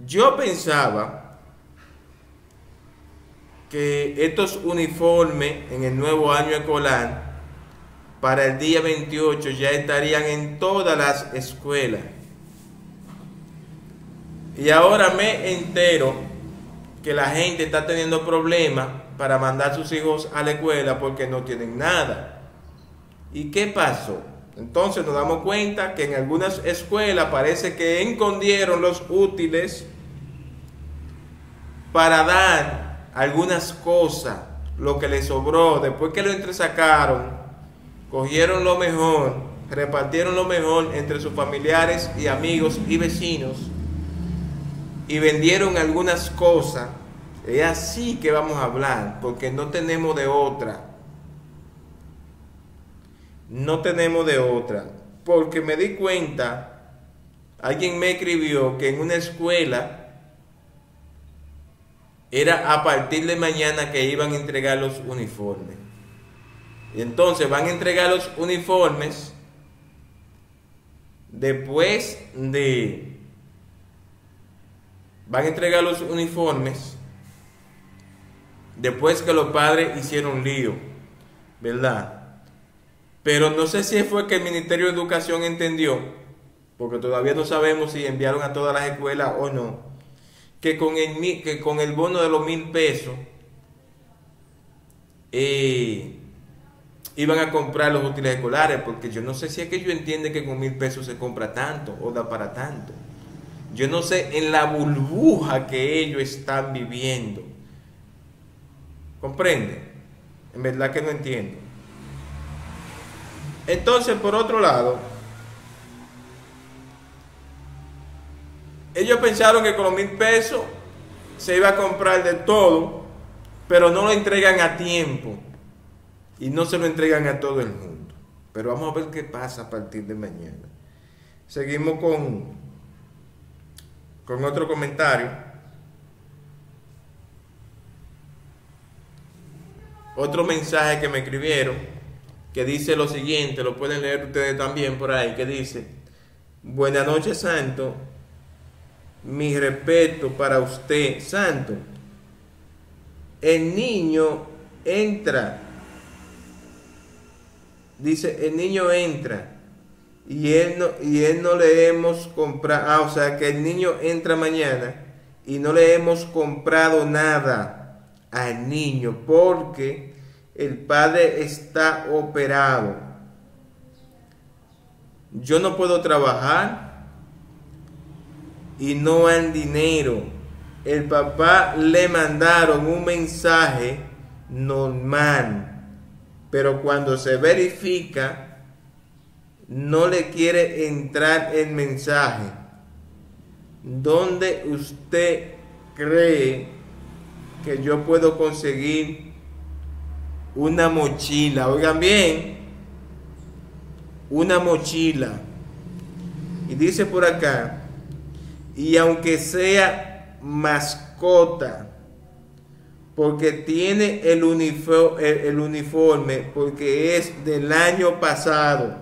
Yo pensaba que estos uniformes en el nuevo año escolar para el día 28 ya estarían en todas las escuelas. Y ahora me entero que la gente está teniendo problemas para mandar a sus hijos a la escuela porque no tienen nada. ¿Y qué pasó? Entonces nos damos cuenta que en algunas escuelas parece que escondieron los útiles para dar algunas cosas, lo que les sobró, después que lo entresacaron, cogieron lo mejor, repartieron lo mejor entre sus familiares y amigos y vecinos y vendieron algunas cosas. Es así que vamos a hablar, porque no tenemos de otra. No tenemos de otra, porque me di cuenta, alguien me escribió que en una escuela era a partir de mañana que iban a entregar los uniformes. Y entonces van a entregar los uniformes después de... Van a entregar los uniformes después que los padres hicieron lío, ¿verdad? Pero no sé si fue que el Ministerio de Educación entendió, porque todavía no sabemos si enviaron a todas las escuelas o no, que con el bono de los 1,000 pesos iban a comprar los útiles escolares, porque yo no sé si es que ellos entienden que con 1,000 pesos se compra tanto o da para tanto. Yo no sé en la burbuja que ellos están viviendo. ¿Comprende? En verdad que no entiendo. Entonces, por otro lado, ellos pensaron que con los 1,000 pesos se iba a comprar de todo, pero no lo entregan a tiempo y no se lo entregan a todo el mundo. Pero vamos a ver qué pasa a partir de mañana. Seguimos con otro comentario. Otro mensaje que me escribieron que dice lo siguiente, lo pueden leer ustedes también por ahí, que dice: buenas noches, Santo, mi respeto para usted, Santo. El niño entra, dice, el niño entra y él no le hemos comprado, o sea que el niño entra mañana y no le hemos comprado nada al niño porque el padre está operado. Yo no puedo trabajar y no hay dinero. El papá le mandaron un mensaje normal, pero cuando se verifica no le quiere entrar el mensaje. ¿Dónde usted cree que yo puedo conseguir una mochila? Oigan bien, una mochila. Y dice por acá, y aunque sea mascota, porque tiene el uniforme, porque es del año pasado.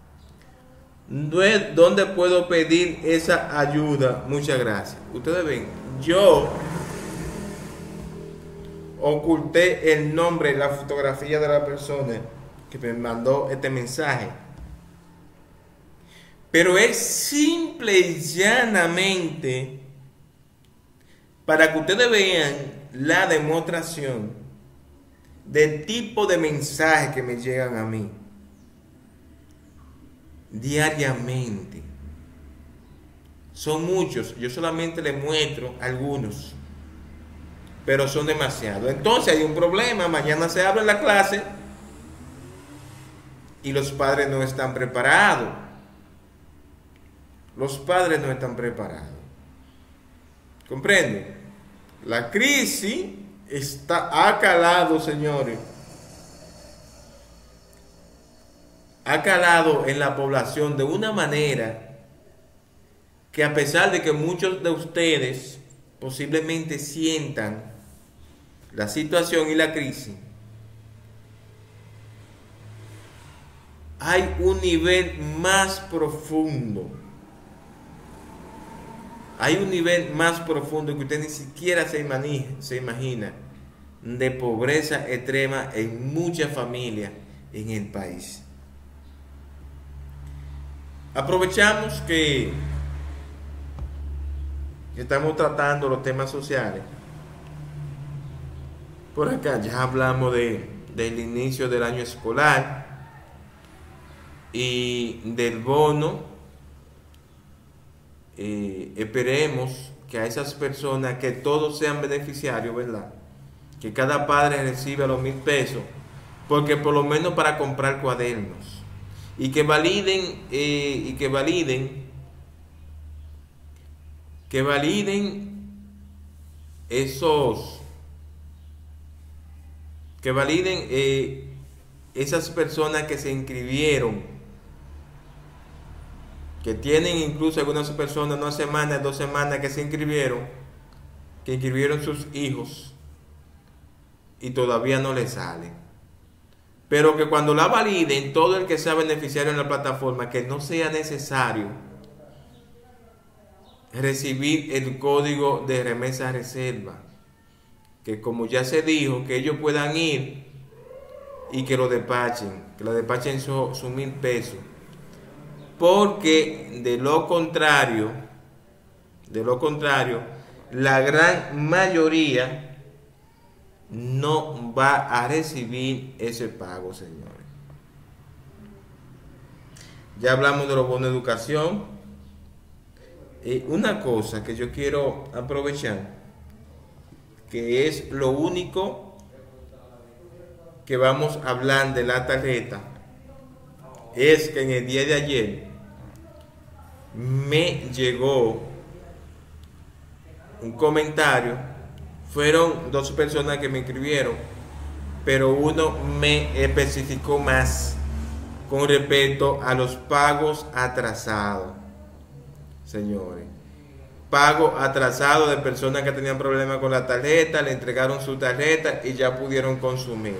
¿Dónde puedo pedir esa ayuda? Muchas gracias. Ustedes ven, yo oculté el nombre, la fotografía de la persona que me mandó este mensaje, pero es simple y llanamente para que ustedes vean la demostración del tipo de mensajes que me llegan a mí diariamente. Son muchos, yo solamente les muestro algunos, pero son demasiados. Entonces hay un problema. Mañana se abre la clase y los padres no están preparados. Los padres no están preparados. ¿Comprende? La crisis ha calado, señores. Ha calado en la población de una manera que, a pesar de que muchos de ustedes posiblemente sientan la situación y la crisis, hay un nivel más profundo Hay un nivel más profundo que usted ni siquiera se imagina de pobreza extrema en muchas familias en el país. Aprovechamos que estamos tratando los temas sociales. Por acá ya hablamos del inicio del año escolar y del bono. Esperemos que a esas personas, que todos sean beneficiarios, ¿verdad? Que cada padre reciba los 1,000 pesos, porque por lo menos para comprar cuadernos, y que validen esas personas que se inscribieron, que tienen incluso algunas personas 1 semana, 2 semanas que se inscribieron, que inscribieron sus hijos y todavía no les sale. Pero que cuando la validen, todo el que sea beneficiario en la plataforma, que no sea necesario recibir el código de remesa reserva, que como ya se dijo, que ellos puedan ir y que lo despachen sus 1,000 pesos, porque de lo contrario, la gran mayoría no va a recibir ese pago, señores. Ya hablamos de los bonos de educación. Una cosa que yo quiero aprovechar, que es lo único que vamos a hablar de la tarjeta, es que en el día de ayer me llegó un comentario. Fueron 2 personas que me escribieron, pero uno me especificó más con respecto a los pagos atrasados. Señores, pago atrasado de personas que tenían problemas con la tarjeta, le entregaron su tarjeta y ya pudieron consumir.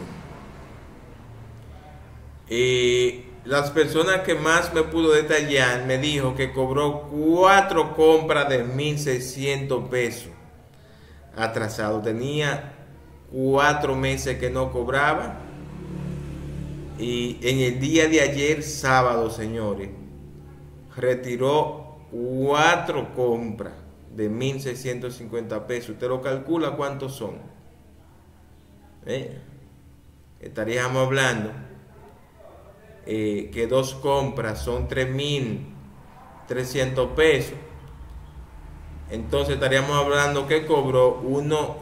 Las personas que más me pudo detallar me dijo que cobró 4 compras de 1,600 pesos atrasado. Tenía 4 meses que no cobraba, y en el día de ayer, sábado, señores, retiró 4 compras de 1,650 pesos. Usted lo calcula cuántos son. Estaríamos hablando que 2 compras son 3,300 pesos. Entonces estaríamos hablando que cobró unos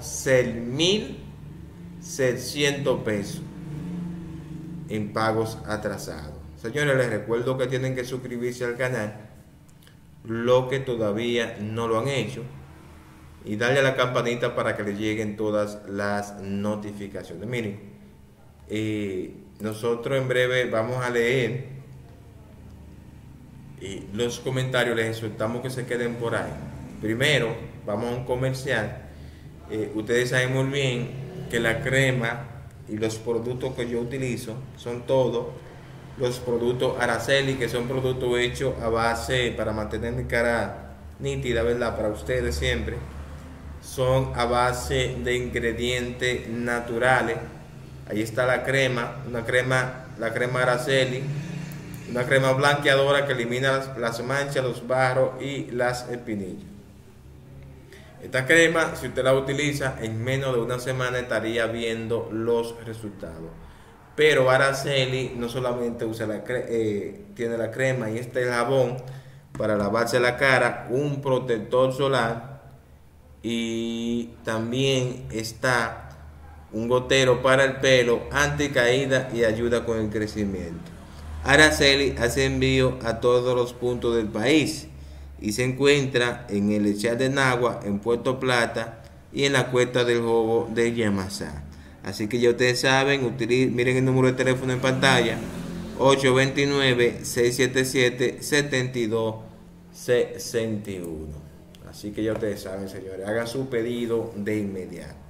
6,600 pesos en pagos atrasados. Señores, les recuerdo que tienen que suscribirse al canal, lo que todavía no lo han hecho, y darle a la campanita para que les lleguen todas las notificaciones. Miren, nosotros en breve vamos a leer los comentarios. Les exhortamos que se queden por ahí. Primero, vamos a un comercial. Ustedes saben muy bien que la crema y los productos que yo utilizo son todos los productos Araceli, que son productos hechos a base, para mantener mi cara nítida, ¿verdad? Para ustedes siempre. Son a base de ingredientes naturales. Ahí está la crema, la crema Araceli, una crema blanqueadora que elimina las manchas, los barros y las espinillas. Esta crema, si usted la utiliza, en menos de 1 semana estaría viendo los resultados. Pero Araceli no solamente usa tiene la crema y este jabón para lavarse la cara, un protector solar, y también está un gotero para el pelo, anticaída y ayuda con el crecimiento. Araceli hace envío a todos los puntos del país y se encuentra en el Echar de Nagua, en Puerto Plata y en la Cuesta del Jobo de Yamasá. Así que ya ustedes saben, miren el número de teléfono en pantalla, 829-677-7261. Así que ya ustedes saben, señores, hagan su pedido de inmediato.